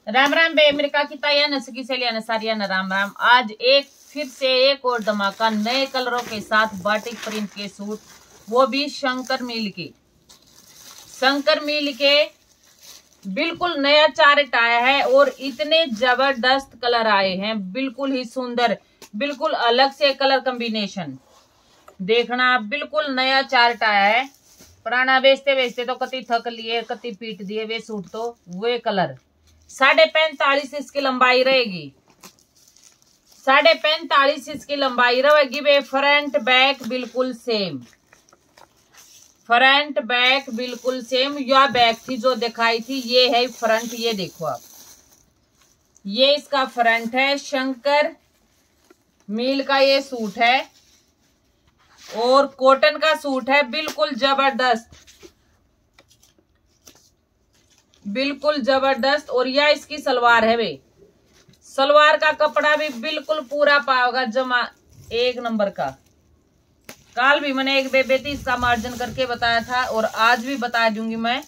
राम राम बे America की ताया नसकी से लिया सारिया न राम राम। आज फिर से एक और धमाका नए कलरों के साथ बाटिक प्रिंट के सूट, वो भी शंकर मिल के बिल्कुल नया चार्ट आया है और इतने जबरदस्त कलर आए हैं, बिल्कुल ही सुंदर, बिल्कुल अलग से कलर कॉम्बिनेशन। देखना, बिल्कुल नया चार्ट आया है। पुराना बेचते तो कति थक लिए, कति पीट दिए वे सूट, तो वे कलर 45.5 इसकी लंबाई रहेगी, 45.5 इसकी लंबाई रहेगी वे। फ्रंट बैक बिल्कुल सेम, फ्रंट बैक बिल्कुल सेम। या बैक थी जो दिखाई थी, ये है फ्रंट। ये देखो आप, ये इसका फ्रंट है। शंकर मिल का ये सूट है और कॉटन का सूट है, बिल्कुल जबरदस्त, बिल्कुल जबरदस्त। और यह इसकी सलवार है वे। सलवार का कपड़ा भी बिल्कुल पूरा पाओगा, जमा एक नंबर का। कल भी मैंने एक बेबे थी इसका मार्जिन करके बताया था और आज भी बता दूंगी मैं।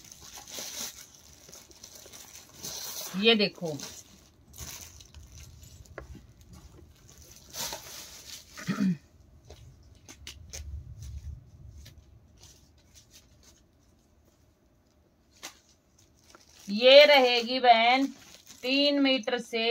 ये देखो, ये रहेगी बहन 3 मीटर से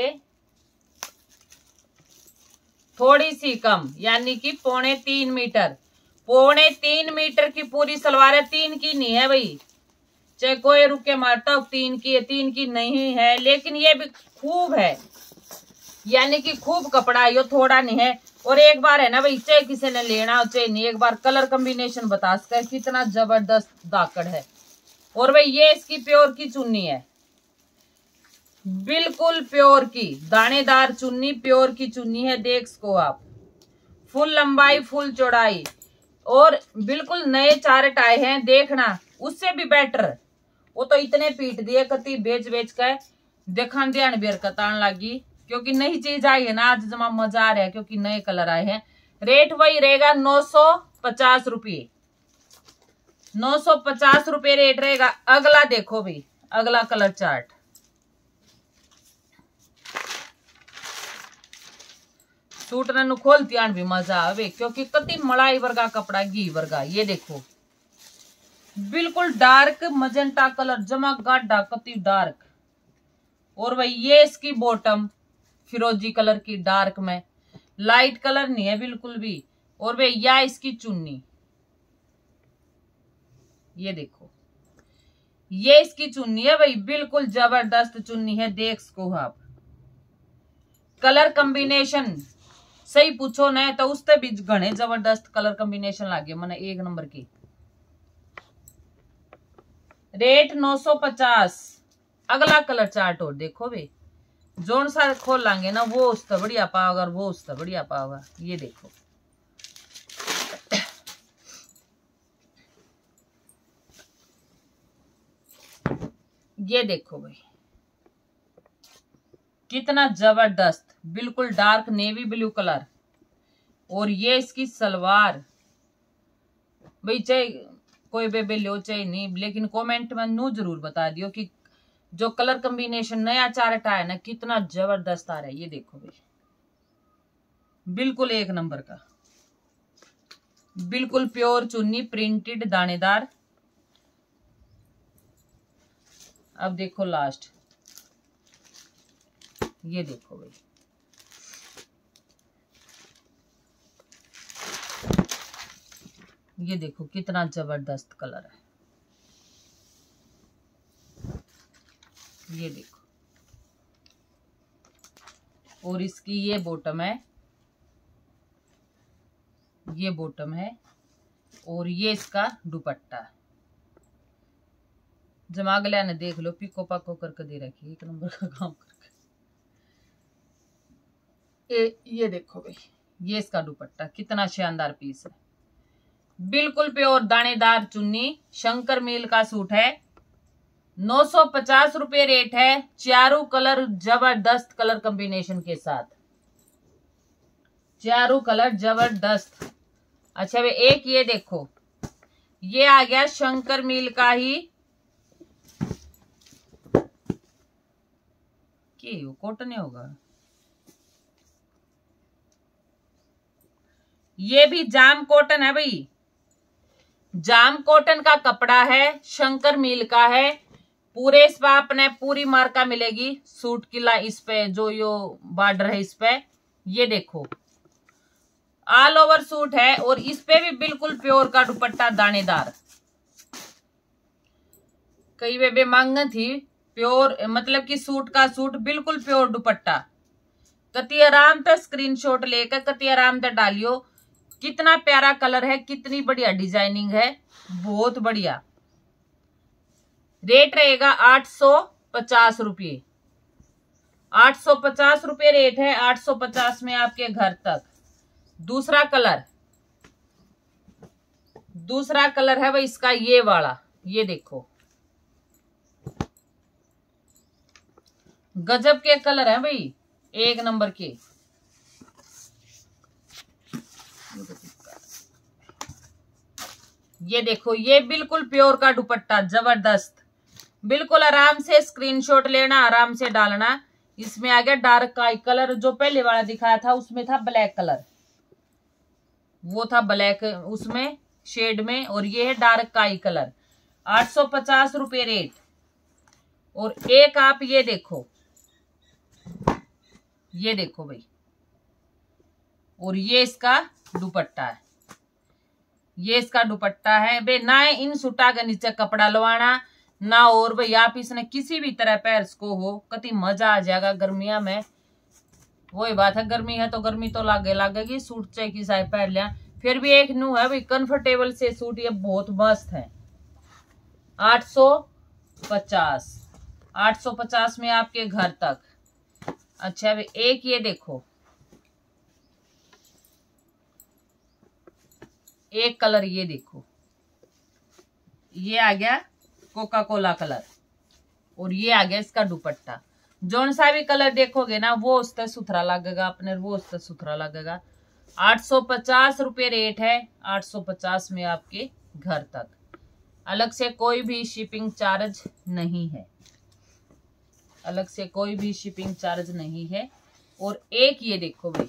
थोड़ी सी कम, यानी कि 3.25 मीटर। 3.25 मीटर की पूरी सलवार है, 3 की नहीं है भाई। चाहे कोई रुक के मारता हो 3 की है, 3 की नहीं है, लेकिन ये भी खूब है, यानी कि खूब कपड़ा, ये थोड़ा नहीं है। और एक बार है ना भाई, चाहे किसी ने लेना हो चाहे नहीं, एक बार कलर कॉम्बिनेशन बता सके कितना जबरदस्त दाकड़ है। और भाई ये इसकी प्योर की चुन्नी है, बिल्कुल प्योर की दानेदार चुन्नी, प्योर की चुन्नी है। देख सको आप, फुल लंबाई फुल चौड़ाई और बिल्कुल नए चार्ट आए हैं। देखना, उससे भी बेटर। वो तो इतने पीट दिए कति बेच कर देखा ध्यान बेर कतान लगी, क्योंकि नई चीज आई है ना, आज जमा मजा आ रहा है क्योंकि नए कलर आए हैं। रेट वही रहेगा 950 रुपये, 950 रुपये रेट रहेगा। अगला देखो भाई, अगला कलर चार्ट। सूट ने खोलती आन भी मजा आवे, क्योंकि कति मलाई वर्गा कपड़ा, घी वर्गा। ये देखो, बिल्कुल डार्क मजेंटा कलर, जमा गाढ़ा कति डार्क। और भाई ये इसकी बॉटम फिरोजी कलर की, डार्क में, लाइट कलर नहीं है बिल्कुल भी। और भाई यह इसकी चुन्नी, ये देखो, ये इसकी चुन्नी है भाई, बिल्कुल जबरदस्त चुन्नी है। देख सको आप, कलर कॉम्बिनेशन सही पूछो ना तो उससे भी घने जबरदस्त कलर कॉम्बिनेशन लागे मैंने, एक नंबर की। रेट 950। अगला कलर चार्ट और देखो वे, जोन सा खोल लांगे ना वो उससे बढ़िया पाओगा, वो उससे बढ़िया पाओगा। ये देखो, ये देखो भाई, कितना जबरदस्त, बिल्कुल डार्क नेवी ब्लू कलर। और ये इसकी सलवार भाई, चाहे कोई बेबे लो चाहे नहीं, लेकिन कमेंट में नू जरूर बता दियो कि जो कलर कॉम्बिनेशन नया चार्ट आया ना कितना जबरदस्त आ रहा है। ये देखो भाई, बिल्कुल एक नंबर का, बिल्कुल प्योर चुन्नी, प्रिंटेड दानेदार। अब देखो लास्ट, ये देखो भाई, ये देखो कितना जबरदस्त कलर है। ये देखो, और इसकी ये बॉटम है, ये बॉटम है, और ये इसका दुपट्टा। जमा गला ने देख लो, पिको पाको करके दे रखी, एक नंबर का काम करके। ये देखो भाई, ये इसका दुपट्टा, कितना शानदार पीस है, बिल्कुल प्योर दानेदार चुन्नी। शंकर मिल का सूट है, 950 रुपये रेट है। चारों कलर जबरदस्त कलर कॉम्बिनेशन के साथ, चारों कलर जबरदस्त। अच्छा वे एक ये देखो, ये आ गया शंकर मिल का ही कि वो कॉटन होगा। ये भी जाम कॉटन है भाई, जाम कॉटन का कपड़ा है, शंकर मिल का है। पूरे इस पर आपने पूरी मार्का मिलेगी सूट की ला, इस पे जो यो बॉर्डर है इस पे ये देखो ऑल ओवर सूट है। और इस पे भी बिल्कुल प्योर का दुपट्टा दानेदार। कई वे मांग थी प्योर, मतलब कि सूट का सूट बिल्कुल प्योर दुपट्टा। कति आराम से स्क्रीनशॉट लेकर कति आराम से डालियो। कितना प्यारा कलर है, कितनी बढ़िया डिजाइनिंग है, बहुत बढ़िया। रेट रहेगा 850 रुपये। 850 रुपये रेट है, 850 में आपके घर तक। दूसरा कलर है भाई इसका ये वाला, ये देखो गजब के कलर है भाई, एक नंबर के। ये देखो ये बिल्कुल प्योर का दुपट्टा, जबरदस्त। बिल्कुल आराम से स्क्रीनशॉट लेना, आराम से डालना। इसमें आ गया डार्क काई कलर, जो पहले वाला दिखाया था उसमें था ब्लैक कलर, वो था ब्लैक उसमें शेड में, और ये है डार्क काई कलर। 850 रुपये रेट। और एक आप ये देखो भाई, और ये इसका दुपट्टा है, ये इसका दुपट्टा है बे। ना इन सूटा के नीचे कपड़ा लवाना ना, और भाई आप इसने किसी भी तरह पैर को हो, कति मजा आ जाएगा गर्मिया में। वही बात है, गर्मी है तो गर्मी तो लागेगी, सूट चाहे की साइड पहन लिया। फिर भी एक न्यू है भाई कंफर्टेबल से सूट, ये बहुत मस्त है। 850 में आपके घर तक। अच्छा भाई एक ये देखो, एक कलर ये देखो, ये आ गया कोका कोला कलर, और ये आ गया इसका दुपट्टा। जौन सा भी कलर देखोगे ना वो उससे सुथरा लगेगा अपने, वो उससे सुथरा लगेगा। 850 रुपये रेट है, 850 में आपके घर तक। अलग से कोई भी शिपिंग चार्ज नहीं है, अलग से कोई भी शिपिंग चार्ज नहीं है। और एक ये देखो भाई,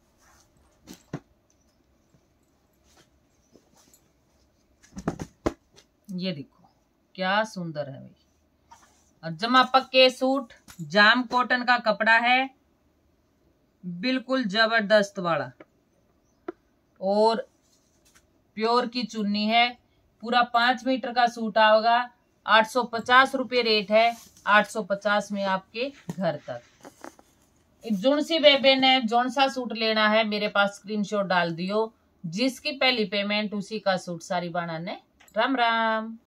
ये देखो क्या सुंदर है भाई। और जमा पक्के सूट, जाम कॉटन का कपड़ा है, बिल्कुल जबरदस्त वाला, और प्योर की चुन्नी है। पूरा 5 मीटर का सूट आएगा। 850 रुपये रेट है, 850 में आपके घर तक। जोन सी बेबे ने जोन सा सूट लेना है मेरे पास स्क्रीनशॉट डाल दियो, जिसकी पहली पेमेंट उसी का सूट सारी बाना ने। राम राम।